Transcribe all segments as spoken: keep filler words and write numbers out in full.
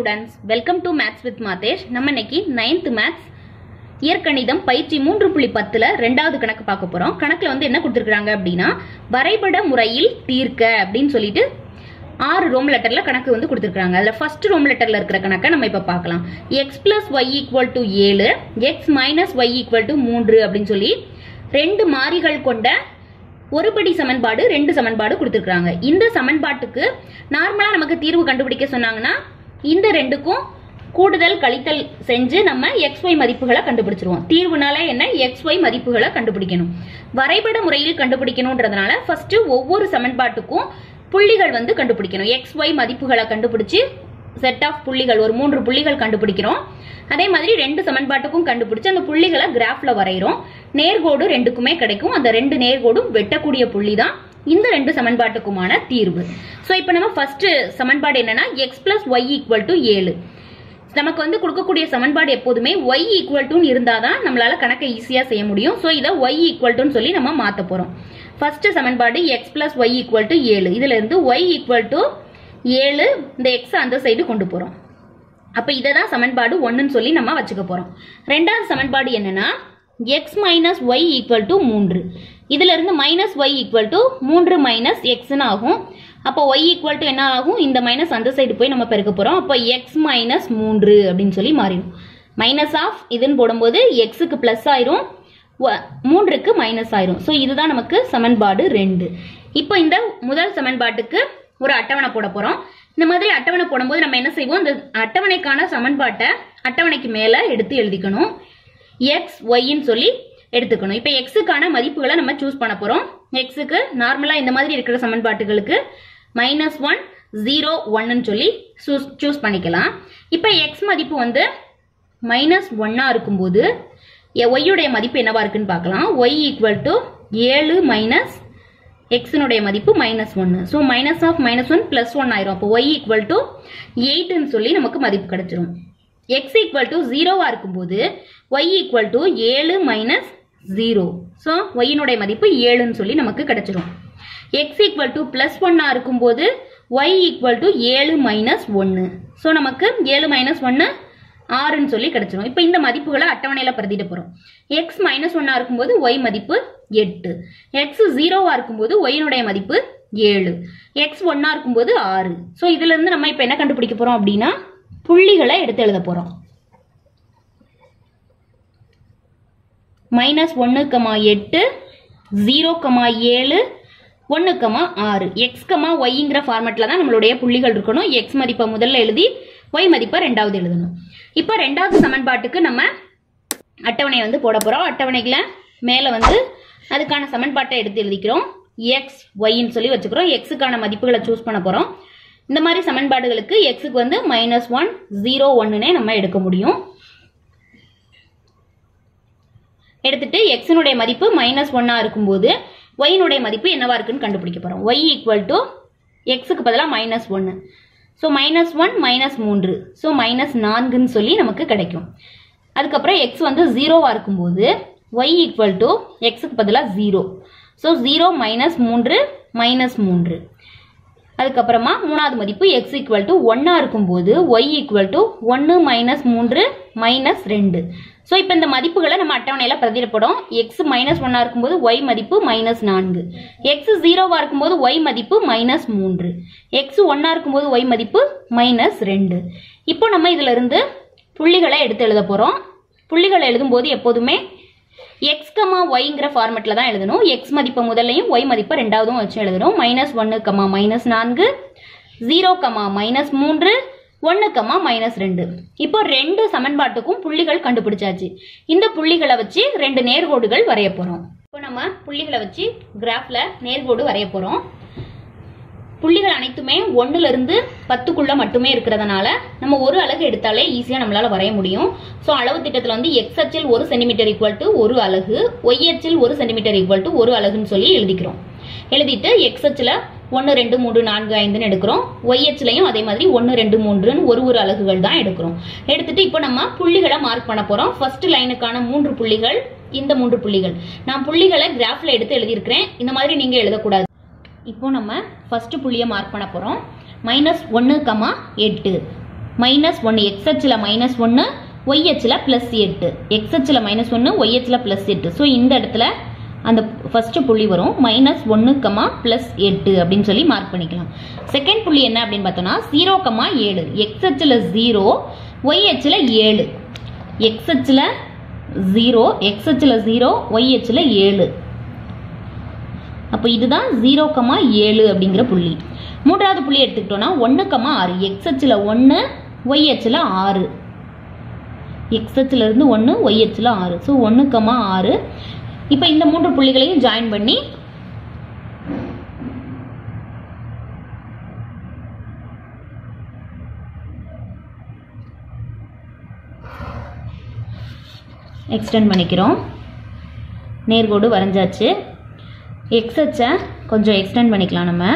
students, welcome to Maths with Matesh. நம்ம இன்னைக்கு ninth Maths இயற்கணிதம் பயிற்சி மூன்று புள்ளி பத்து ல இரண்டாவது கணக்கு பார்க்க போறோம். கணக்குல வந்து என்ன கொடுத்திருக்காங்க அப்படினா வரைபட முறையில் தீர்க்க அப்படினு சொல்லிட்டு ஆறு ரோம் லெட்டர்ல கணக்கு வந்து கொடுத்திருக்காங்க. அதுல ஃபர்ஸ்ட் ரோம் லெட்டர்ல இருக்கிற கணக்க நம்ம இப்ப பார்க்கலாம். x plus y equal to ஏழு, x minus y equal to மூன்று அப்படினு சொல்லி ரெண்டு மாறிகள் கொண்ட ஒருபடி சமன்பாடு ரெண்டு சமன்பாடு கொடுத்திருக்காங்க. இந்த சமன்பாட்டுக்கு நார்மலா நமக்கு தீர்வு கண்டுபிடிக்க சொன்னாங்கன்னா இந்த ரெண்டுக்கும் கூடுதல் கழித்தல் செஞ்சு நம்ம xy மதிப்புகளை கண்டுபிடிச்சிருவோம். தீர்வுனால என்ன xy மதிப்புகளை கண்டுபிடிக்கணும். வரைபட முறையில் கண்டுபிடிக்கணும்ன்றதுனால ஃபர்ஸ்ட் ஒவ்வொரு சமன்பாட்டுக்கும் புள்ளிகள் வந்து கண்டுபிடிக்கணும். xy மதிப்புகளை கண்டுபிடிச்சு செட் ஆஃப் புள்ளிகள் ஒரு மூன்று புள்ளிகள் கண்டுபிடிக்கிறோம். அதே மாதிரி ரெண்டு சமன்பாட்டுக்கும் கண்டுபிடிச்சு அந்த புள்ளிகளை கிராஃப்ல வரைகிறோம். நேர்கோடு ரெண்டுக்குமே கிடைக்கும். அந்த ரெண்டு நேர்கோடும் வெட்டக்கூடிய புள்ளி தான் இந்த ரெண்டு சமன்பாட்டுக்குமான தீர்வு. சோ இப்போ நம்ம ஃபர்ஸ்ட் சமன்பாடு என்னன்னா x plus y equal to ஏழு. நமக்கு வந்து கொடுக்கக்கூடிய சமன்பாடு எப்போதுமே y equal to இருந்தாதான் நம்மளால கணக்கை ஈஸியா செய்ய முடியும். சோ இத y equal to சொல்லி நம்ம மாத்த போறோம். ஃபர்ஸ்ட் சமன்பாடு x plus y equal to ஏழு. இதுல இருந்து y equal to ஏழு இந்த x அந்த சைடு கொண்டு போறோம். அப்ப இததான் சமன்பாடு ஒன்னு சொல்லி நம்ம வச்சுக்க போறோம். இரண்டாவது சமன்பாடு என்னன்னா x minus y equal to மூன்று. இதுல இருந்து minus y equal to மூன்று minus x ன்னு ஆகும். அப்ப y equal to என்ன ஆகும்? இந்த மைனஸ் அந்த சைடு போய் நம்ம பெருக்க போறோம். அப்ப x minus மூன்று அப்படின்னு சொல்லி மாறிடும். மைனஸ் ஆஃப் இதுன்னு போடும்போது x க்கு பிளஸ் ஆயிரும், மூன்றுக்கு மைனஸ் ஆயிரும். சோ இதுதான் நமக்கு சமன்பாடு ரெண்டு. இப்போ இந்த முதல் சமன்பாட்டுக்கு ஒரு அட்டவணை போட போறோம். இந்த மாதிரி அட்டவணை போடும்போது நம்ம என்ன செய்வோம்? இந்த அட்டவணைக்கான சமன்பாட்டை அட்டவணைக்கு மேல எடுத்து எழுதிக்கணும். x y ன்னு சொல்லி எடுத்துக்கணும். இப்போ x க்கான மதிப்புகளை நம்ம சூஸ் பண்ண போறோம். x க்கு நார்மலா இந்த மாதிரி இருக்கிற சமன்பாட்டுகளுக்கு மைனஸ் ஒன் ஜீரோ ஒன்னு சொல்லி சூஸ் பண்ணிக்கலாம். இப்போ x மதிப்பு வந்து மைனஸ் ஒன்னா இருக்கும்போது y உடைய மதிப்பு என்னவா இருக்குன்னு பார்க்கலாம். y ஈக்குவல் டு ஏழு மைனஸ் x னுடைய மதிப்பு மைனஸ் ஒன்னு. So minus of minus one plus one ஆயிரும். அப்போ y ஈக்குவல் டு எயிட்னு சொல்லி நமக்கு மதிப்பு கிடைச்சிரும். x ஈக்குவல் டு ஜீரோவா இருக்கும்போது y ஈக்குவல் டு ஏழு மைனஸ் ஜீரோ. ஸோ y னுடைய மதிப்பு ஏழுன்னு சொல்லி நமக்கு கிடைச்சிரும். x ஈக்குவல் டு பிளஸ் ஒன்னா இருக்கும்போது y ஈக்குவல் டு ஏழு மைனஸ் ஒன்னு. ஸோ நமக்கு ஏழு மைனஸ் ஒன்னு ஆறுன்னு சொல்லி கிடைச்சிரும். இப்போ இந்த மதிப்புகளை அட்டவணையில பிரதிட போறோம். x மைனஸ் ஒன்னா இருக்கும்போது y மதிப்பு எட்டு, x ஜீரோவா இருக்கும்போது y னுடைய மதிப்பு ஏழு, x ஒன்னா இருக்கும்போது ஆறு. ஸோ இதுல இருந்து நம்ம இப்ப என்ன கண்டுபிடிக்க போறோம் அப்படின்னா புள்ளிகளை எடுத்து எழுத போறோம். மைனஸ் ஒன்னு கமா எட்டு, ஜீரோ கமா ஏழு, ஒன்னு கமா ஆறு. எக்ஸ் கமா ஒய்ங்கிற ஃபார்மேட்ல தான் நம்மளுடைய புள்ளிகள் இருக்கணும். எக்ஸ் மதிப்பை முதல்ல எழுதி ஒய் மதிப்பை ரெண்டாவது எழுதணும். இப்போ ரெண்டாவது சமன்பாட்டுக்கு நம்ம அட்டவணை வந்து போட போறோம். அட்டவணைகளை மேல வந்து அதுக்கான சமன்பாட்டை எடுத்து எழுதிக்கிறோம். எக்ஸ் ஒய்ன்னு சொல்லி வச்சுக்கிறோம். எக்ஸுக்கான மதிப்புகளை சூஸ் பண்ண போறோம். இந்த மாதிரி சமன்பாடுகளுக்கு எக்ஸுக்கு வந்து மைனஸ் ஒன் ஜீரோ ஒன்னுனே நம்ம எடுக்க முடியும். எடுத்துட்டு எக்ஸினுடைய மதிப்பு மைனஸ் ஒன்னா இருக்கும்போது ஒய்னுடைய மதிப்பு என்னவா இருக்குன்னு கண்டுபிடிக்க போறோம். ஒய் ஈக்குவல் டு எக்ஸுக்கு பதிலாக மைனஸ் ஒன்னு. ஸோ மைனஸ் ஒன் மைனஸ் மூன்று. ஸோ மைனஸ் நான்குன்னு சொல்லி நமக்கு கிடைக்கும். அதுக்கப்புறம் எக்ஸ் வந்து ஜீரோவா இருக்கும்போது ஒய் ஈக்குவல் டு எக்ஸுக்கு பதிலாக ஜீரோ. ஸோ ஜீரோ மைனஸ் மூன்று மைனஸ் மூன்று. அதுக்கப்புறமா மூணாவது மதிப்பு x ஈக்குவல் டு ஒன்னா இருக்கும்போது y ஈக்குவல் டு ஒன்னு மைனஸ் மூன்று மைனஸ் ரெண்டு. ஸோ இப்போ இந்த மதிப்புகளை நம்ம அட்டவணையில பிரதிடப்படும். x மைனஸ் ஒன்னா இருக்கும்போது y மதிப்பு மைனஸ் நான்கு, x ஜீரோவா இருக்கும்போது y மதிப்பு மைனஸ் மூன்று, x ஒன்னா இருக்கும்போது y மதிப்பு மைனஸ் ரெண்டு. இப்போ நம்ம இதுல இருந்து புள்ளிகளை எடுத்து எழுத போறோம். புள்ளிகளை எழுதும் போது எப்போதுமே x கமா ஒய்ங்கிற ஃபார்மெட்ல தான் எழுதணும். x மதிப்பை முதல்லையும் y மதிப்பை ரெண்டாவதும் வச்சு எழுதணும். மைனஸ் ஒன்னு கமா மைனஸ் நான்கு, ஜீரோ கமா மைனஸ் மூன்று, ஒன்னு கமா மைனஸ் ரெண்டு. இப்போ ரெண்டு சமன்பாட்டுக்கும் புள்ளிகள் கண்டுபிடிச்சாச்சு. இந்த புள்ளிகளை வச்சு ரெண்டு நேர்கோடுகள் வரைய போறோம். இப்போ நம்ம புள்ளிகளை வச்சு கிராஃப்ல நேர்கோடு வரைய போறோம். புள்ளிகள் அனைத்துமே ஒன்னுல இருந்து பத்துக்குள்ள மட்டுமே இருக்கிறதுனால நம்ம ஒரு அலகு எடுத்தாலே ஈஸியா நம்மளால வரைய முடியும். சோ அளவு திட்டத்துல வந்து எக்ஸ் அச்சில் ஒரு சென்டிமீட்டர் ஈக்குவல் டு ஒரு அலகு, ஒய் அச்சில் ஒரு சென்டிமீட்டர் ஈக்குவல் டு ஒரு அலகுன்னு சொல்லி எழுதிக்கிறோம். எழுதிட்டு எக்ஸ் அச்சில் ஒன்னு ரெண்டு மூன்று நான்கு ஐந்துன்னு எடுக்கிறோம். ஒய் அச்சிலையும் அதே மாதிரி ஒன்னு ரெண்டு மூன்றுன்னு ஒரு ஒரு அலகுகள் தான் எடுக்கிறோம். எடுத்துட்டு இப்போ நம்ம புள்ளிகளை மார்க் பண்ண போறோம். ஃபர்ஸ்ட் லைனுக்கான மூன்று புள்ளிகள் இந்த மூன்று புள்ளிகள். நான் புள்ளிகளை கிராஃப்ல எடுத்து எழுதியிருக்கிறேன். இந்த மாதிரி நீங்க எழுதக்கூடாது. இப்போ நம்ம ஃபர்ஸ்ட் புள்ளியை மார்க் பண்ண போறோம். மைனஸ் ஒன்னு கமா எட்டு. மைனஸ் ஒன்று, எக்ஸ் அச்சில் மைனஸ் ஒன்று, ஒய் அச்சில் ப்ளஸ் எட்டு. எக்ஸ் அச்சில் மைனஸ் ஒன்று, ஒய் அச்சில் ப்ளஸ் எட்டு. ஸோ இந்த இடத்துல அந்த ஃபர்ஸ்ட் புள்ளி வரும் மைனஸ் ஒன்று கமா ப்ளஸ் எட்டு அப்படின்னு சொல்லி மார்க் பண்ணிக்கலாம். செகண்ட் புள்ளி என்ன அப்படின்னு பார்த்தோம்னா ஜீரோ கமா ஏழு. எக்ஸ் அச்சில் ஜீரோ, ஒய் அச்சில் ஏழு. எக்ஸ் அச்சில் ஜீரோ, எக்ஸ் அச்சில் ஜீரோ, ஒய் அச்சில் ஏழு. அப்போ இதுதான் ஜீரோ கமா ஏழு அப்படிங்கிற புள்ளி. மூன்றாவது புள்ளி எடுத்துக்கிட்டோம்னா ஒன்று கமா ஆறு. எக்ஸ் அச்சில் ஒன்று, ஒய் அச்சில் ஆறு. எக்ஸ் அச்சில் இருந்து ஒன்று, ஒய் அச்சில் ஆறு. ஸோ ஒன்று கமா ஆறு. இப்போ இந்த மூன்று புள்ளிகளையும் ஜாயின் பண்ணி எக்ஸ்டெண்ட் பண்ணிக்கிறோம். நேர்கோடு வரைஞ்சாச்சு. எக்ஸ் அச்சை கொஞ்சம் எக்ஸ்டெண்ட் பண்ணிக்கலாம். நம்ம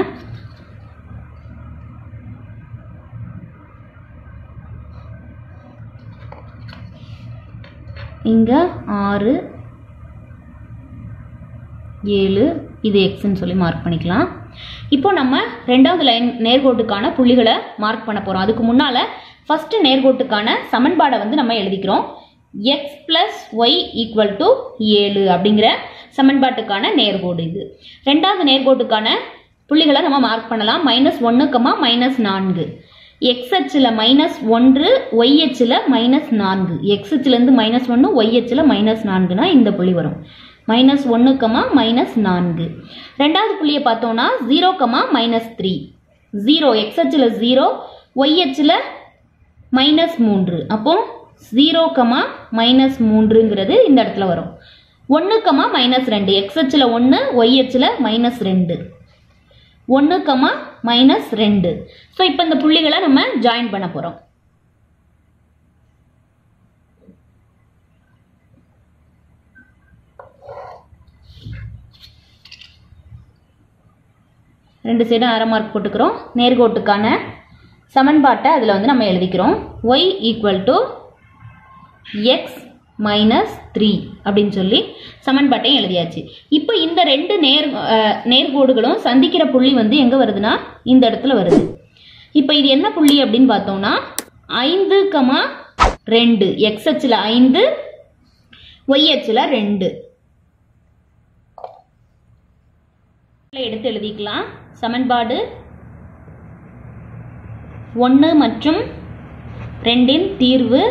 இங்க ஆறு, ஏழு, இது எக்ஸ்ன்னு சொல்லி மார்க் பண்ணிக்கலாம். இப்போ நம்ம ரெண்டாவது லைன் நேர்கோட்டுக்கான புள்ளிகளை மார்க் பண்ண போறோம். அதுக்கு முன்னால ஃபர்ஸ்ட் நேர்கோட்டுக்கான சமன்பாடை வந்து நம்ம எழுதிக்கிறோம். X plus y equal to ஏழு அப்படிங்கிற சமன்பாட்டுக்கான நேர்கோடு இது. ரெண்டாவது நேர்கோட்டுக்கான புள்ளிகளை நம்ம மார்க் பண்ணலாம். மைனஸ் ஒன்று கமா மைனஸ் நான்கு. எக்ஸ் அச்சில் மைனஸ் ஒன்று, ஒய் அச்சில் மைனஸ் நான்கு. எக்ஸ் அச்சிலேருந்து மைனஸ் ஒன்று, ஒய் அச்சில் மைனஸ் நான்குனா இந்த புள்ளி வரும். மைனஸ் ஒன்று கமா மைனஸ் நான்கு. ரெண்டாவது புள்ளியை பார்த்தோம்னா zero comma minus three. Zero x அச்சில் ஜீரோ, ஒய் அச்சில் மைனஸ் மூன்று. அப்போ ஜீரோ கமா மைனஸ் மூன்றுங்கிறது இந்த இடத்துல வரும். ஒன்று கமா மைனஸ் ரெண்டு. எக்ஸ் அச்சில் ஒன்று, ஒய் அச்சில் மைனஸ் ரெண்டு. ஒன்று கமா மைனஸ் ரெண்டு. ஸோ இப்போ இந்த புள்ளிகளை நம்ம ஜாயின் பண்ண போகிறோம். ரெண்டு சைடும் அரை மார்க் போட்டுக்கிறோம். நேர்கோட்டுக்கான சமன்பாட்டை அதில் வந்து நம்ம எழுதிக்கிறோம். Y equal to x minus three அப்படின்னு சொல்லி சமன்பாட்டையும் எழுதியாச்சு. இப்போ இந்த ரெண்டு நேர் நேர்கோடுகளும் சந்திக்கிற புள்ளி வந்து எங்கே வருதுன்னா இந்த இடத்துல வருது. இப்போ இது என்ன புள்ளி அப்படின்னு பார்த்தோம்னா ஐந்து கமா ரெண்டு. எக்ஸ் அச்சில் ஐந்து, ஒய் அச்சில் ரெண்டு. எடுத்து எழுதிக்கலாம். சமன்பாடு ஒன்று மற்றும் ரெண்டின் தீர்வு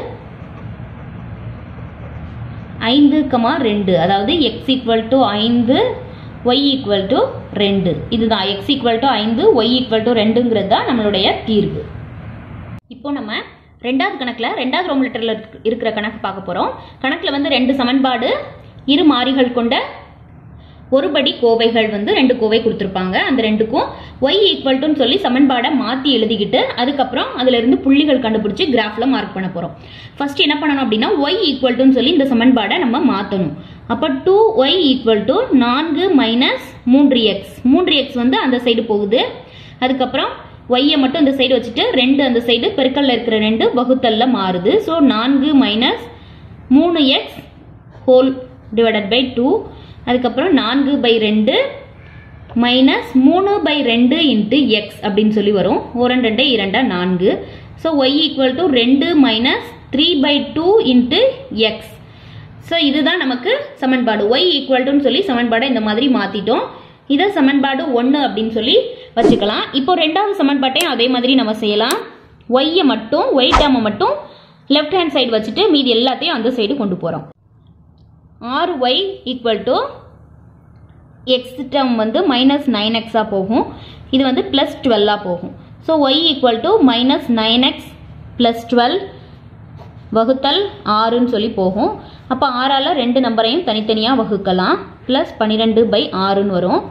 ஐந்து கமா ரெண்டு. அதாவது எக்ஸ் ஈக்குவல் டு ஐந்து, ஒய் ஈக்குவல் டு ரெண்டு. இதுதான் எக்ஸ் ஈக்குவல் டு ஐந்து, ஒய் ஈக்குவல் டு ரெண்டுங்கிறது தான் நம்மளுடைய தீர்வு. இப்போ நம்ம ரெண்டாவது கணக்கில் ரெண்டாவது ரோம் லெட்டரில் இருக்கிற கணக்கு பார்க்க போகிறோம். கணக்கில் வந்து ரெண்டு சமன்பாடு, இரு மாறிகள் கொண்ட ஒருபடி கோவைகள் வந்து ரெண்டு கோவை கொடுத்துருப்பாங்க. அந்த ரெண்டுக்கும் ஒய் ஈக்குவல் டுன்னு சொல்லி சமன்பாடை மாற்றி எழுதிக்கிட்டு அதுக்கப்புறம் அதுல இருந்து புள்ளிகள் கண்டுபிடிச்சி கிராஃப்ல மார்க் பண்ண போறோம். ஃபர்ஸ்ட் என்ன பண்ணணும் அப்படின்னா ஒய் ஈக்குவல் டுன்னு சொல்லி இந்த சமன்பாடை நம்ம மாற்றணும். அப்போ டூ ஒய் ஈக்குவல் டு நான்கு மைனஸ் மூன்று எக்ஸ். மூன்று எக்ஸ் வந்து அந்த சைடு போகுது. அதுக்கப்புறம் ஒய்யை மட்டும் இந்த சைடு வச்சுட்டு ரெண்டு அந்த சைடு பெருக்கல்ல இருக்கிற ரெண்டு வகுத்தல்ல மாறுது. ஸோ நான்கு மைனஸ் மூணு x whole divided by two. அதுக்கப்புறம் நான்கு பை ரெண்டு மைனஸ் மூணு பை ரெண்டு இன்ட்டு எக்ஸ் அப்படின்னு சொல்லி வரும். ஒரு ரெண்டு இரண்டா நான்கு. ஸோ ஒய் ஈக்குவல் டு ரெண்டு minus three by two into x. So இதுதான் நமக்கு சமன்பாடு. ஒய் ஈக்குவல் டுன்னு சொல்லி சமன்பாடை இந்த மாதிரி மாற்றிட்டோம். இதை சமன்பாடு ஒன்று அப்படின்னு சொல்லி வச்சுக்கலாம். இப்போ ரெண்டாவது சமன்பாட்டையும் அதே மாதிரி நம்ம செய்யலாம். ஒய்யை மட்டும் ஒய் டேர்மை மட்டும் லெஃப்ட் ஹேண்ட் சைடு வச்சுட்டு மீதி எல்லாத்தையும் அந்த சைடு கொண்டு போகிறோம். ஆறு y equal to x term வந்து மைனஸ் நைன் எக்ஸாக போகும். இது வந்து ப்ளஸ் டுவெல்லாக போகும். So y equal to minus nine x plus twelve வகுத்தல் ஆறுன்னு சொல்லி போகும். அப்போ ஆறால் ரெண்டு நம்பரையும் தனித்தனியாக வகுக்கலாம். ப்ளஸ் பன்னிரெண்டு பை ஆறுன்னு வரும்.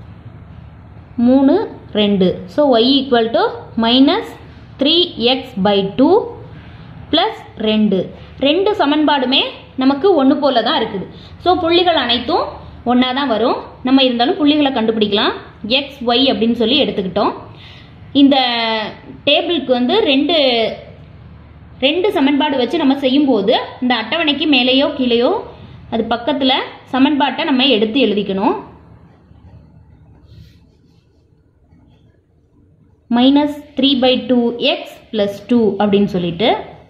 மூணு ரெண்டு. So y equal to minus three x by two plus ரெண்டு. ரெண்டு சமன்பாடுமே நமக்கு ஒன்று போல தான் இருக்குது. ஸோ புள்ளிகள் அனைத்தும் ஒன்றா தான் வரும். நம்ம இருந்தாலும் புள்ளிகளை கண்டுபிடிக்கலாம். எக்ஸ் ஒய் அப்படின்னு சொல்லி எடுத்துக்கிட்டோம். இந்த டேபிளுக்கு வந்து ரெண்டு ரெண்டு சமன்பாடு வச்சு நம்ம செய்யும்போது இந்த அட்டவணைக்கு மேலேயோ கீழேயோ அது பக்கத்தில் சமன்பாட்டை நம்ம எடுத்து எழுதிக்கணும். Minus three by two x plus two அப்படின்னு சொல்லிட்டு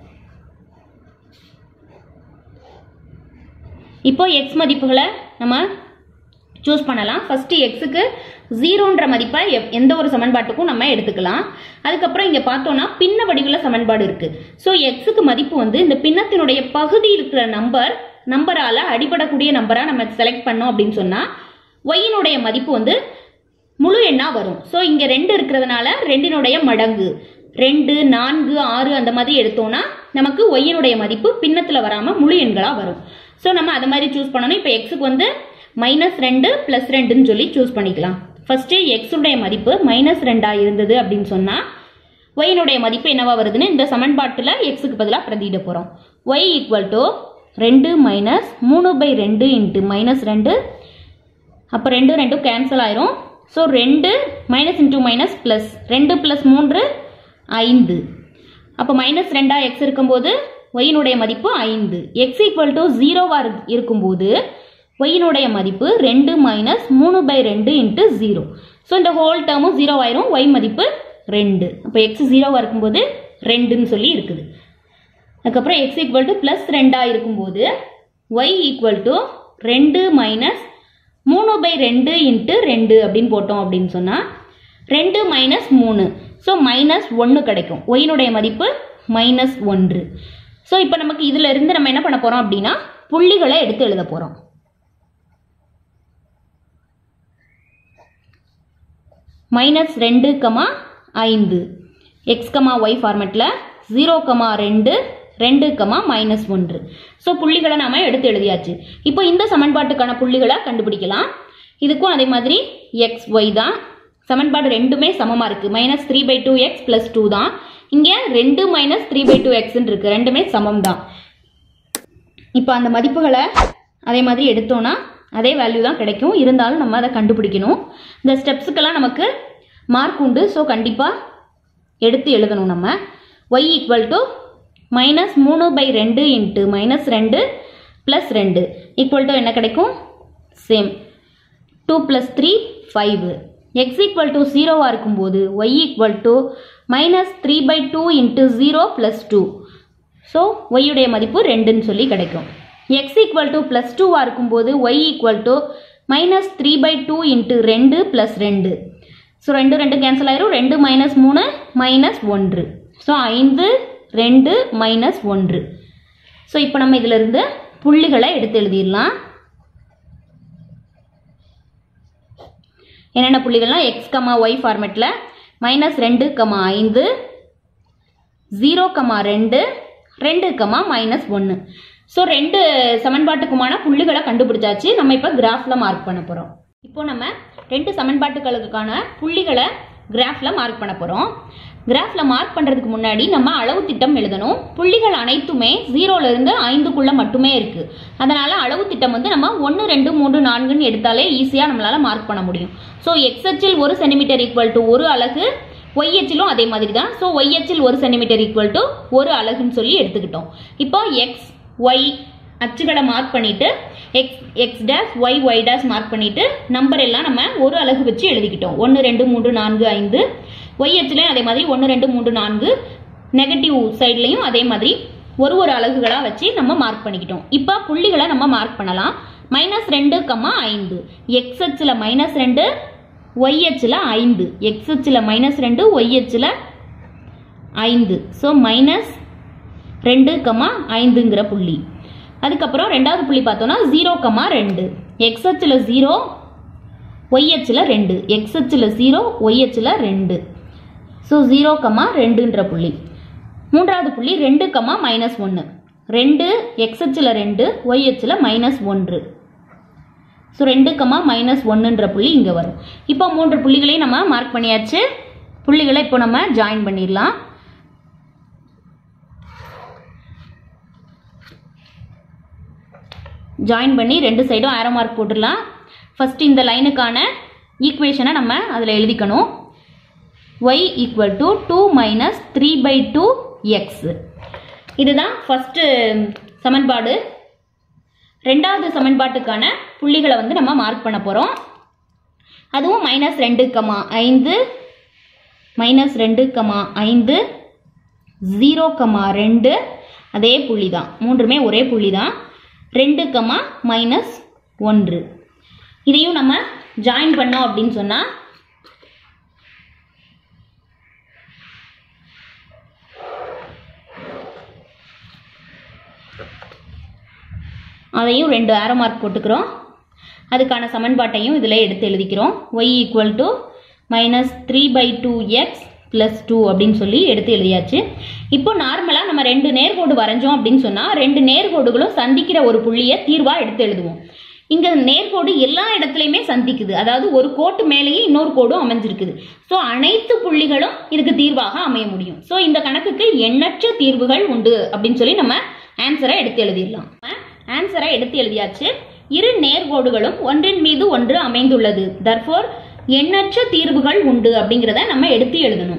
இப்போ எக்ஸ் மதிப்புகளை நம்ம சூஸ் பண்ணலாம். ஃபர்ஸ்ட் எக்ஸுக்கு ஜீரோன்ற மதிப்பை எந்த ஒரு சமன்பாட்டுக்கும் நம்ம எடுத்துக்கலாம். அதுக்கப்புறம் இங்க பார்த்தோம்னா பின்ன வடிவில் சமன்பாடு இருக்கு. ஸோ எக்ஸுக்கு மதிப்பு வந்து இந்த பின்னத்தினுடைய பகுதி இருக்கிற நம்பர் நம்பரால அடிபடக்கூடிய நம்பரா நம்ம செலக்ட் பண்ணோம் அப்படின்னு சொன்னா ஒய்யினுடைய மதிப்பு வந்து முழு எண்ணா வரும். ஸோ இங்க ரெண்டு இருக்கிறதுனால ரெண்டினுடைய மடங்கு ரெண்டு நான்கு ஆறு அந்த மாதிரி எடுத்தோம்னா நமக்கு ஒய்யினுடைய மதிப்பு பின்னத்துல வராம முழு எண்களா வரும். ஸோ நம்ம அதை மாதிரி சூஸ் பண்ணணும். இப்போ எக்ஸுக்கு வந்து மைனஸ் ரெண்டு பிளஸ் ரெண்டுன்னு சொல்லி சூஸ் பண்ணிக்கலாம். ஃபர்ஸ்ட் எக்ஸுடைய மதிப்பு மைனஸ் ரெண்டா இருந்தது அப்படின்னு சொன்னா ஒய்யினுடைய மதிப்பு என்னவா வருதுன்னு இந்த சமன்பாட்டுல எக்ஸுக்கு பதிலாக பிரதியிட போறோம். ஒய் ஈக்குவல் டு ரெண்டு மைனஸ் மூணு பை ரெண்டு இன்ட்டு மைனஸ் ரெண்டு, அப்போ ரெண்டு ரெண்டும் கேன்சல் ஆயிரும். ஸோ ரெண்டு மைனஸ் இன்டூ மைனஸ் பிளஸ் ரெண்டு பிளஸ் மூன்று ஐந்து. அப்போ மைனஸ் ரெண்டா எக்ஸ் இருக்கும்போது ஒய்யினுடைய மதிப்பு ஐந்து. எக்ஸ் ஈக்குவல் டு ஜீரோவா இருக்கும்போது ஒய்யினுடைய மதிப்பு ரெண்டு மைனஸ் மூணு பை ரெண்டு இன்ட்டு ஜீரோ. ஸோ இந்த ஹோல் டேர்மும் ஜீரோ ஆயிரும். ஒய் மதிப்பு ரெண்டு. அப்போ எக்ஸ் ஜீரோவா இருக்கும்போது ரெண்டுன்னு சொல்லி இருக்குது. அதுக்கப்புறம் எக்ஸ் ஈக்குவல் டு பிளஸ் ரெண்டா இருக்கும்போது ஒய் ஈக்குவல் டு ரெண்டு மைனஸ் மூணு பை ரெண்டு இன்ட்டு ரெண்டு அப்படின்னு போட்டோம் அப்படின்னு சொன்னா ரெண்டு மைனஸ் மூணு, ஸோ மைனஸ் ஒன்று கிடைக்கும். ஒய்யினுடைய மதிப்பு மைனஸ் ஒன்று. ஸோ இப்போ நமக்கு இதுல இருந்து நம்ம என்ன பண்ண போறோம் அப்படின்னா புள்ளிகளை எடுத்து எழுத போறோம். மைனஸ் ரெண்டு கமா ஐந்து எக்ஸ் கமா ஒய் ஃபார்மெட்ல ஜீரோ கமா ரெண்டு ரெண்டு கமா மைனஸ் ஒன்று. ஸோ புள்ளிகளை நாம எடுத்து எழுதியாச்சு. இப்போ இந்த சமன்பாட்டுக்கான புள்ளிகளை கண்டுபிடிக்கலாம். இதுக்கும் அதே மாதிரி எக்ஸ் ஒய் தான். சமன்பாடு ரெண்டுமே சமமா இருக்கு. Minus three by two x plus two தான். இங்க ரெண்டு minus three by two x இருக்கு. ரெண்டுமே சமம் தான். இப்போ அந்த மதிப்புகளை அதே மாதிரி எடுத்தோம்னா அதே வேல்யூ தான் கிடைக்கும். இருந்தாலும் நம்ம அதை கண்டுபிடிக்கணும். இந்த ஸ்டெப்ஸுக்கெல்லாம் நமக்கு மார்க் உண்டு. ஸோ கண்டிப்பா எடுத்து எழுதணும். நம்ம ஒய் ஈக்குவல் டு மைனஸ் மூணு பை ரெண்டு இன்ட்டு மைனஸ் ரெண்டு பிளஸ் ரெண்டு ஈக்குவல் டு என்ன கிடைக்கும்? Same two plus three five. X equal to ஜீரோவா இருக்கும்போது y equal to minus three by two into zero plus two. So ஒய்யுடைய மதிப்பு ரெண்டுன்னு சொல்லி கிடைக்கும். எக்ஸ் ஈக்குவல் டு பிளஸ் டூவா இருக்கும்போது y equal to minus three by two into ரெண்டு பிளஸ் ரெண்டு. ஸோ ரெண்டு ரெண்டு கேன்சல் ஆயிரும். ரெண்டு மைனஸ் மூணு மைனஸ் ஒன்று. ஸோ ஐந்து ரெண்டு மைனஸ் ஒன்று. ஸோ இப்போ நம்ம இதுல இருந்து புள்ளிகளை எடுத்து எழுதிடலாம். என்னென்ன புள்ளிகள்லாம் எக்ஸ் கமா ஒய் ஃபார்மெட்ல மைனஸ் ரெண்டு கமா ஐந்து, ஜீரோ கமா ரெண்டு, ரெண்டு கமா மைனஸ் ஒன்று. ஸோ ரெண்டு சமன்பாட்டுக்குமான புள்ளிகளை கண்டுபிடிச்சாச்சு. நம்ம இப்போ கிராஃப்ல மார்க் பண்ண போறோம். இப்போ நம்ம ரெண்டு சமன்பாட்டுகளுக்கான புள்ளிகளை கிராஃப்ல மார்க் பண்ண போறோம். கிராஃப்ல மார்க் பண்றதுக்கு முன்னாடி நம்ம அளவு திட்டம் எழுதணும். புள்ளிகள் அனைத்துமே ஜீரோல இருந்து ஐந்துக்குள்ள மட்டுமே இருக்கு. அதனால அளவு திட்டம் வந்து நம்ம ஒன்று ரெண்டு மூன்று நான்குன்னு எடுத்தாலே ஈஸியா நம்மளால மார்க் பண்ண முடியும். ஸோ எக்ஸ் அச்சில் ஒரு சென்டிமீட்டர் ஈக்குவல் டு ஒரு அலகு, ஒய் அச்சிலும் அதே மாதிரி தான். ஸோ ஒய் அச்சில் ஒரு சென்டிமீட்டர் ஈக்குவல் டு ஒரு அலகுன்னு சொல்லி எடுத்துக்கிட்டோம். இப்போ எக்ஸ் ஒய் அச்சுகளை மார்க் பண்ணிட்டு x x dash y y dash mark பண்ணிட்டு நம்பர் எல்லாம் நம்ம ஒரு அலகு வச்சு எழுதிக்கிட்டோம். ஒன்று ரெண்டு மூன்று நான்கு ஐந்து. ஒய் அச்சுலையும் அதே மாதிரி ஒன்று ரெண்டு மூன்று நான்கு. நெகட்டிவ் சைட்லையும் அதே மாதிரி ஒரு ஒரு அலகுகளா வச்சு நம்ம மார்க் பண்ணிக்கிட்டோம். இப்போ புள்ளிகளை நம்ம மார்க் பண்ணலாம். மைனஸ் ரெண்டு கமா ஐந்து. எக்ஸ் அச்சுல மைனஸ் ரெண்டு, ஒய் அச்சுல ஐந்து. எக்ஸ் அச்சுல மைனஸ் ரெண்டு, ஒய் அச்சுல ஐந்து. ஸோ மைனஸ் ரெண்டு கமா ஐந்துங்கிற புள்ளி. அதுக்கப்புறம் ரெண்டாவது புள்ளி பார்த்தோம்னா ஜீரோ கமா ரெண்டு. எக்ஸ் அச்சுல ஜீரோ, ஒய் அச்சுல ரெண்டு. எக்ஸ் அச்சுல ஜீரோ, ஒய் அச்சுல ரெண்டு. ஸோ ஜீரோ கமா ரெண்டுன்ற புள்ளி. மூன்றாவது புள்ளி ரெண்டு கமா மைனஸ் ஒன்று. ரெண்டு எக்ஸ் அச்சுல ரெண்டு, ஒய் அச்சுல மைனஸ் ஒன்று. ஸோ ரெண்டு கமா மைனஸ் ஒன்றுன்ற புள்ளி இங்க வரும். இப்போ மூன்று புள்ளிகளையும் நம்ம மார்க் பண்ணியாச்சு. புள்ளிகளை இப்போ நம்ம ஜாயின் பண்ணிடலாம். ஜாயின் பண்ணி ரெண்டு சைடும் ஆரோ மார்க் போட்டுடலாம். ஃபர்ஸ்ட் இந்த லைனுக்கான ஈக்குவேஷனை நம்ம அதில் எழுதிக்கணும். y equal to two minus three by two x. இதுதான் ஃபர்ஸ்ட் சமன்பாடு. ரெண்டாவது சமன்பாட்டுக்கான புள்ளிகளை வந்து நம்ம மார்க் பண்ண போறோம். அதுவும் மைனஸ் ரெண்டு கமா ஐந்து, மைனஸ் ரெண்டு கமா ஐந்து, ஜீரோ கமா ரெண்டு, அதே புள்ளி தான், மூன்றுமே ஒரே புள்ளி தான், ரெண்டு கமா மைனஸ் ஒன்று. இதையும் நம்ம ஜாயின் பண்ணோம் அப்படின்னு சொன்னால் அதையும் ரெண்டு ஆரோ மார்க் போட்டுக்கிறோம். அதுக்கான சமன்பாட்டையும் இதில் எடுத்து எழுதிக்கிறோம். y equal to minus three by two x plus two அப்படின்னு சொல்லி எடுத்து எழுதியாச்சு. இப்போ நார்மலாக நம்ம ரெண்டு நேர்கோடு வரைஞ்சோம் அப்படின்னு சொன்னால் ரெண்டு நேர்கோடுகளும் சந்திக்கிற ஒரு புள்ளியை தீர்வாக எடுத்து எழுதுவோம். இங்கே நேர்கோடு எல்லா இடத்துலையுமே சந்திக்குது, அதாவது ஒரு கோட்டு மேலேயே இன்னொரு கோடும் அமைஞ்சிருக்குது. ஸோ அனைத்து புள்ளிகளும் இதுக்கு தீர்வாக அமைய முடியும். ஸோ இந்த கணக்குக்கு எண்ணற்ற தீர்வுகள் உண்டு அப்படின்னு சொல்லி நம்ம ஆன்சரை எடுத்து எழுதிடலாம். ஆன்சரை எடுத்து எழுதியாச்சு. இரு நேர்கோடுகளும் ஒன்றின் மீது ஒன்று அமைந்துள்ளது, தர்ஃபோர் எண்ணற்ற தீர்வுகள் உண்டு அப்படிங்கிறத நம்ம எடுத்து எழுதணும்.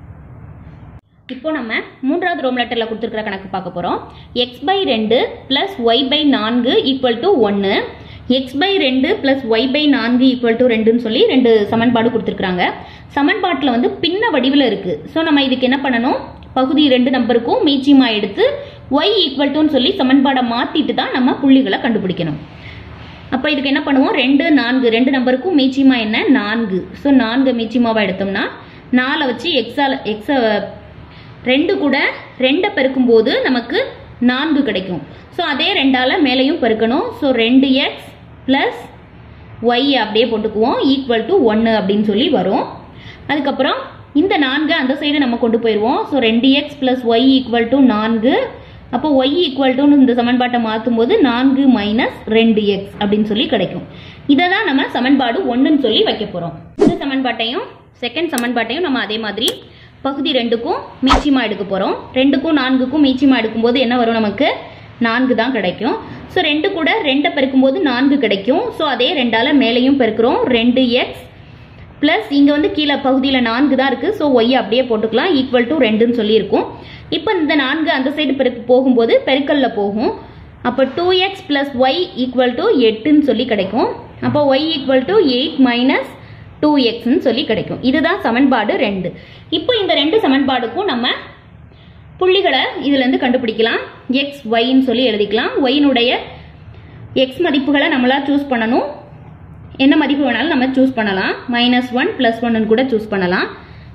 இப்போ நம்ம மூன்றாவது ரோம் லெட்டர்ல கொடுத்துருக்கிற கணக்கு பார்க்க போறோம். எக்ஸ் பை ரெண்டு பிளஸ் ஒய் பை நான்கு ஈக்குவல் டு ஒன்று, எக்ஸ் பை ரெண்டு பிளஸ் ஒய் பை நான்கு ஈக்குவல் டு ரெண்டுன்னு சொல்லி ரெண்டு சமன்பாடு கொடுத்துருக்காங்க. சமன்பாட்டில் வந்து பின்ன வடிவில் இருக்கு. ஸோ நம்ம இதுக்கு என்ன பண்ணணும், பகுதி ரெண்டு நம்பருக்கும் மீச்சியமா எடுத்து y ஈக்குவல் டுன்னு சொல்லி சமன்பாடை மாத்திட்டு தான் நம்ம புள்ளிகளை கண்டுபிடிக்கணும். அப்போ இதுக்கு என்ன பண்ணுவோம், ரெண்டு நான்கு ரெண்டு நம்பருக்கும் மீச்சியமா என்ன நான்கு. ஸோ நான்கு மீச்சியமாவா எடுத்தோம்னா நாலை வச்சு எக்ஸால் எக்ஸ ரெண்டு கூட ரெண்டை பெருக்கும் போது நமக்கு நான்கு கிடைக்கும். ஸோ அதே ரெண்டால மேலையும் பெருக்கணும். ஸோ ரெண்டு எக்ஸ் பிளஸ் ஒய் அப்படியே போட்டுக்குவோம் ஈக்குவல் டு ஒன்று அப்படின்னு சொல்லி வரும். அதுக்கப்புறம் இந்த நான்கு அந்த சைடு நம்ம கொண்டு போயிடுவோம். ஸோ ரெண்டு x plus y equal to நான்கு. அப்போ ஒய் ஈக்குவல் டுன்னு இந்த சமன்பாட்டை மாற்றும் போது நான்கு மைனஸ் ரெண்டு எக்ஸ் அப்படின்னு சொல்லி கிடைக்கும். இதை தான் நம்ம சமன்பாடு ஒன்றுன்னு சொல்லி வைக்க போகிறோம். இந்த சமன்பாட்டையும் செகண்ட் சமன்பாட்டையும் நம்ம அதே மாதிரி பகுதி ரெண்டுக்கும் மீச்சியமா எடுக்க போகிறோம். ரெண்டுக்கும் நான்குக்கும் மீச்சியமா எடுக்கும்போது என்ன வரும், நமக்கு நான்கு தான் கிடைக்கும். ஸோ ரெண்டு கூட ரெண்டை பெருக்கும்போது நான்கு கிடைக்கும். ஸோ அதே ரெண்டால மேலையும் பெருக்கிறோம். ரெண்டு எக்ஸ் பிளஸ் இங்கே வந்து கீழே பகுதியில் நான்கு தான் இருக்குது. ஸோ ஒய் அப்படியே போட்டுக்கலாம் ஈக்குவல் டு ரெண்டுன்னு சொல்லியிருக்கும். இப்போ இந்த நான்கு அந்த சைடு பெருக்கு போகும்போது பெருக்கல்ல போகும். அப்போ two x plus y equal to எட்டுன்னு சொல்லி கிடைக்கும். அப்போ y equal to eight minus two எக்ஸ்ன்னு சொல்லி கிடைக்கும். இதுதான் சமன்பாடு ரெண்டு. இப்போ இந்த ரெண்டு சமன்பாடுக்கும் நம்ம புள்ளிகளை இதுலேருந்து கண்டுபிடிக்கலாம். எக்ஸ் ஒய்ன்னு சொல்லி எழுதிக்கலாம். ஒயினுடைய எக்ஸ் மதிப்புகளை நம்மளா சூஸ் பண்ணணும். என்ன மதிப்பு வேணாலும் நம்ம சூஸ் பண்ணலாம். மைனஸ் ஒன் பிளஸ் ஒன்னு கூட சூஸ் பண்ணலாம்.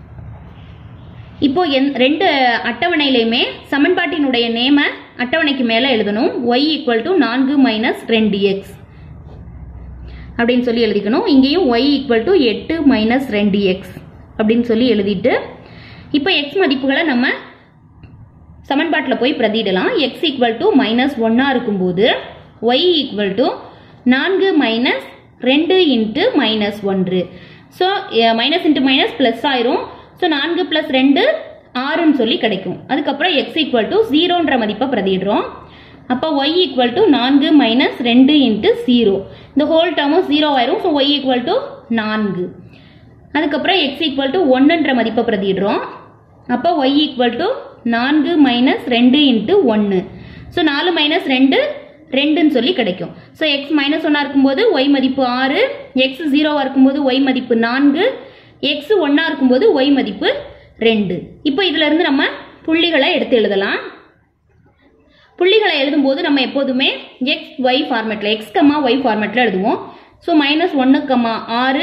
இப்போ ரெண்டு அட்டவணையிலையுமே சமன்பாட்டினுடைய நேம அட்டவணைக்கு மேலே எழுதணும். ஒய் ஈக்குவல் டு நான்கு மைனஸ் ரெண்டு எக்ஸ் அப்படின்னு சொல்லி எழுதிக்கணும். இங்கேயும் ஒய் ஈக்குவல் டு எட்டு மைனஸ் ரெண்டு எக்ஸ் அப்படின்னு சொல்லி எழுதிட்டு இப்போ எக்ஸ் மதிப்புகளை நம்ம சமன்பாட்டில் போய் பிரதிடலாம். எக்ஸ் ஈக்குவல் டு மைனஸ் ஒன்னா இருக்கும்போது ஒய் ஈக்குவல் டு நான்கு மைனஸ் ரெண்டு இன்ட்டு மைனஸ் ஒன்று. So minus into minus plus ஆயிரும். ஸோ நான்கு பிளஸ் ரெண்டு ஆறுன்னு சொல்லி கிடைக்கும். அதுக்கப்புறம் எக்ஸ் ஈக்குவல் டு ஜீரோன்ற மதிப்பை பிரதிடுறோம். அப்போ ஒய் ஈக்குவல் டு நான்கு மைனஸ் ரெண்டு இன்ட்டு ஜீரோ, இந்த ஹோல் டேர்மும் ஜீரோ ஆயிரும். ஸோ ஒய் ஈக்குவல் டு நான்கு. அதுக்கப்புறம் எக்ஸ் ஈக்குவல் டு ஒன்றுன்ற மதிப்பை பிரதிடுறோம். அப்போ ஒய் ஈக்குவல் டு நான்கு மைனஸ் ரெண்டு இன்ட்டு ஒன்று. ஸோ நாலு மைனஸ் ரெண்டு ரெண்டுன்னு சொல்லி கிடைக்கும். ஸோ எக்ஸ் மைனஸ் ஒன்னா இருக்கும்போது ஒய் மதிப்பு ஆறு, எக்ஸ் ஜீரோவா இருக்கும்போது ஒய் மதிப்பு நான்கு, எக்ஸ் ஒன்னா இருக்கும்போது ஒய் மதிப்பு ரெண்டு. இப்போ இதுல இருந்து நம்ம புள்ளிகளை எடுத்து எழுதலாம். புள்ளிகளை எழுதும் போது நம்ம எப்போதுமே எக்ஸ் ஒய் ஃபார்மேட்ல எக்ஸ் கமா ஒய் ஃபார்மேட்ல எழுதுவோம். ஸோ மைனஸ் ஒன்னு கமா ஆறு,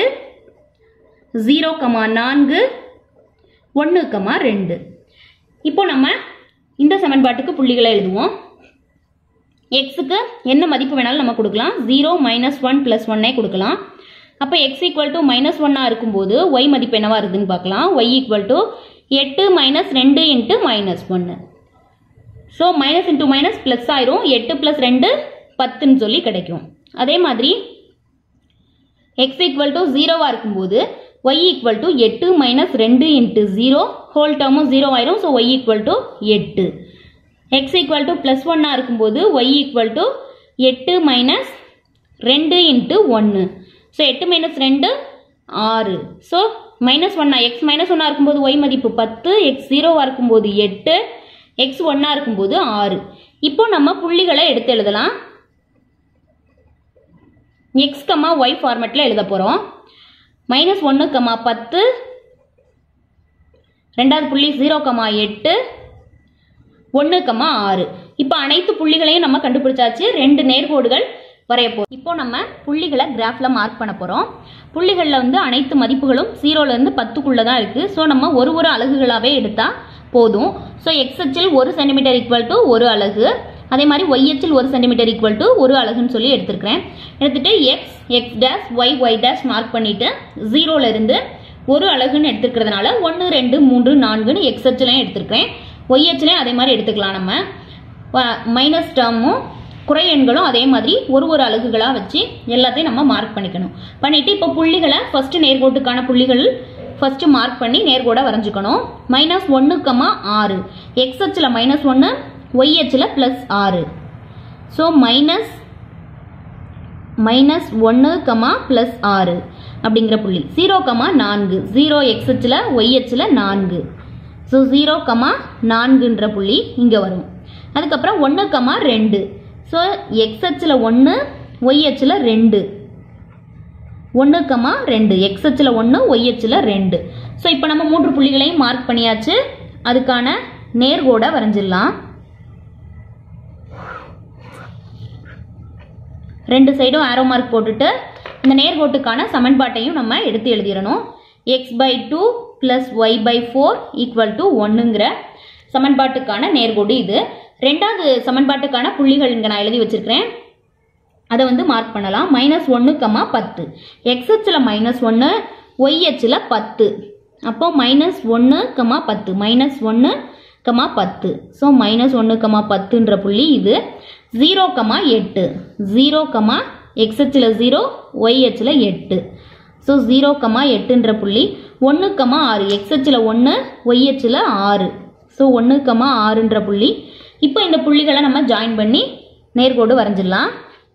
ஜீரோ கமா நான்கு, ஒன்று கமா ரெண்டு. இப்போ நம்ம இந்த சமன்பாட்டுக்கு புள்ளிகளை எழுதுவோம். எக்ஸுக்கு என்ன மதிப்பு வேணாலும் நம்ம கொடுக்கலாம். ஜீரோ மைனஸ் ஒன் பிளஸ் ஒன்னே கொடுக்கலாம். அப்போ எக்ஸ் ஈக்குவல் டு மைனஸ் ஒன்னா இருக்கும்போது ஒய் மதிப்பு என்னவா இருக்குதுன்னு பார்க்கலாம். ஒய் ஈக்குவல் டு எட்டு மைனஸ் ரெண்டு இன்ட்டு மைனஸ் ஒன்று. So minus into minus plus ஆயிரும். எட்டு பிளஸ் ரெண்டு பத்துன்னு சொல்லி கிடைக்கும். அதே மாதிரி எக்ஸ் ஈக்குவல் டு ஜீரோவா இருக்கும்போது ஒய் ஈக்குவல் டு எட்டு மைனஸ் ரெண்டு இன்ட்டு ஜீரோ, ஹோல் டேர்மும் ஜீரோ ஆயிரும். ஸோ ஒய் ஈக்குவல் டு எட்டு. எக்ஸ் ஈக்குவல் டு பிளஸ் ஒன்னா இருக்கும்போது ஒய் ஈக்குவல் டு எட்டு மைனஸ் ரெண்டு இன்ட்டு ஒன்று. ஸோ எட்டு மைனஸ் ரெண்டு ஆறு. ஸோ மைனஸ் ஒன்னா எக்ஸ் மைனஸ் ஒன்னா இருக்கும்போது ஒய் மதிப்பு பத்து, எக்ஸ் ஜீரோவா இருக்கும்போது எட்டு, எக்ஸ் ஒன்னா இருக்கும்போது ஆறு. இப்போ நம்ம புள்ளிகளை எடுத்து எழுதலாம். எக்ஸ் கமா ஒய் ஃபார்மேட்ல எழுத போறோம். மைனஸ் ஒன்று கமா பத்து, ரெண்டாவது புள்ளி ஜீரோ கமா எட்டு, ஒன்று கமா ஆறு. இப்போ அனைத்து புள்ளிகளையும் நம்ம கண்டுபிடிச்சாச்சு. ரெண்டு நேர்கோடுகள் வரைய போறோம். இப்போ நம்ம புள்ளிகளை கிராஃப்ல மார்க் பண்ண போறோம். புள்ளிகளில் வந்து அனைத்து மதிப்புகளும் ஜீரோல இருந்து பத்துக்குள்ள தான் இருக்கு. ஸோ நம்ம ஒரு ஒரு அலகுகளாவே எடுத்தா போதும். ஸோ எக்ஸ் அச்சில் ஒரு சென்டிமீட்டர் ஈக்குவல் டு ஒரு அலகு, அதே மாதிரி ஒய் அச்சில் ஒரு சென்டிமீட்டர் ஈக்குவல் டு ஒரு அலகுன்னு சொல்லி எடுத்துருக்கிறேன். எடுத்துட்டு x x dash y y dash mark பண்ணிட்டு ஜீரோல இருந்து ஒரு அலகுன்னு எடுத்துக்கிறதுனால ஒன்று ரெண்டு மூன்று நான்குன்னு எக்ஸ் அச்சிலையும் எடுத்துருக்கேன். ஒய் அச்சிலையும் அதே மாதிரி எடுத்துக்கலாம். நம்ம மைனஸ் டேர்மும் குறை எண்களும் அதே மாதிரி ஒரு ஒரு அலகுகளாக வச்சு எல்லாத்தையும் நம்ம மார்க் பண்ணிக்கணும். பண்ணிட்டு இப்போ புள்ளிகளை ஃபர்ஸ்ட் நேர்கோட்டுக்கான புள்ளிகள் ஃபர்ஸ்ட் மார்க் பண்ணி நேர்கோட வரைஞ்சுக்கணும். மைனஸ் ஒன்று கமா ஆறு, எக்ஸ் அச்சில் மைனஸ் ஒன்று, ஒய் அச்சில் பிளஸ் ஆறு. ஸோ மைனஸ் மைனஸ் ஒன்று கமா பிளஸ் ஆறு அப்படிங்கிற புள்ளி. ஜீரோ கமா நான்கு, ஜீரோ எக்ஸ் அச்சில் ஒய் அச்சில் நான்கு. ஸோ ஜீரோ கமா நான்குன்ற புள்ளி இங்கே வரும். அதுக்கப்புறம் ஒன்று கமா ரெண்டு. ஸோ எக்ஸ் அச்சில் ஒன்று, ஒய் அச்சில் ரெண்டு. ஒன்று கமா ரெண்டு, எக்ஸ் அச்சில் ஒன்று, ஒய் அச்சில் ரெண்டு. ஸோ இப்போ நம்ம மூன்று புள்ளிகளையும் மார்க் பண்ணியாச்சு. அதுக்கான நேர்கோட வரைஞ்சிடலாம். ரெண்டு சைடும் ஆரோ மார்க் போட்டுட்டு இந்த நேர்கோட்டுக்கான சமன்பாட்டையும் நம்ம எடுத்து எழுதிடணும். X by two plus y by four equal to ஒன்றுங்கிற சமன்பாட்டுக்கான நேர்கோடு இது. ரெண்டாவது சமன்பாட்டுக்கான புள்ளிகள் இங்கே நான் எழுதி வச்சிருக்கிறேன். அதை வந்து மார்க் பண்ணலாம். மைனஸ் ஒன்று கமா பத்து, எக்ஸ் அச்சில் மைனஸ் ஒன்று, ஒய் அச்சில் பத்து. அப்போ மைனஸ் ஒன்று கமா பத்து, மைனஸ் ஒன்று கமா பத்து. ஸோ மைனஸ் ஒன்று கமா பத்துன்ற புள்ளி இது. ஜீரோ கமா எட்டு, ஜீரோ கமா எக்ஸ் அச்சில் ஜீரோ, ஒய் அச்சில் எட்டு. ஸோ ஜீரோ கமா எட்டுன்ற புள்ளி. ஒன்று கமா ஆறு, எக்ஸ் அச்சில் ஒன்று, ஒய் அச்சில் ஆறு. ஸோ ஒன்று கமா ஆறுன்ற புள்ளி. இப்போ இந்த புள்ளிகளை நம்ம ஜாயின் பண்ணி நேர்கோடு வரைஞ்சிடலாம்.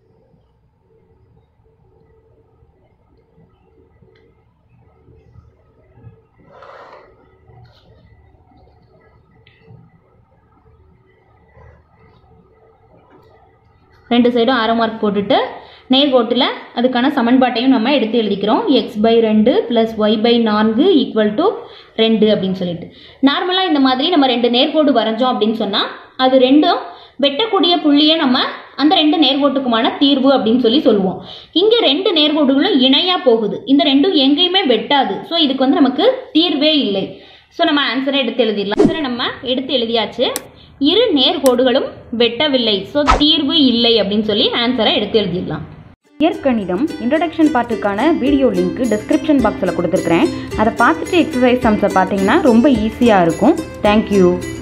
ரெண்டு சைடும் ஆரோ மார்க் போட்டுட்டு நேர்கோட்டில் அதுக்கான சமன்பாட்டையும் நம்ம எடுத்து எழுதிக்கிறோம். எக்ஸ் பை ரெண்டு பிளஸ் ஒய் பை நான்கு ஈக்குவல் டு ரெண்டு அப்படின்னு சொல்லிட்டு. நார்மலாக இந்த மாதிரி நம்ம ரெண்டு நேர்கோடு வரைஞ்சோம் அப்படின்னு சொன்னால் அது ரெண்டும் வெட்டக்கூடிய புள்ளியை நம்ம அந்த ரெண்டு நேர்கோட்டுக்குமான தீர்வு அப்படின்னு சொல்லி சொல்லுவோம். இங்கே ரெண்டு நேர்கோடுகளும் இணையாக போகுது. இந்த ரெண்டும் எங்கேயுமே வெட்டாது. ஸோ இதுக்கு வந்து நமக்கு தீர்வே இல்லை. ஸோ நம்ம ஆன்சரை எடுத்து எழுதிடலாம். ஆன்சரை நம்ம எடுத்து எழுதியாச்சு. இரு நேர்கோடுகளும் வெட்டவில்லை. ஸோ தீர்வு இல்லை அப்படின்னு சொல்லி ஆன்சரை எடுத்து எழுதிடலாம். இயற்கணிதம் இன்ட்ரடக்ஷன் பார்ட்டுக்கான வீடியோ லிங்க் டிஸ்கிரிப்ஷன் பாக்ஸில் கொடுத்துருக்குறேன். அதை பார்த்துட்டு எக்ஸசைஸ் சம்ஸை பார்த்தீங்கன்னா ரொம்ப ஈஸியாக இருக்கும். தேங்க்யூ.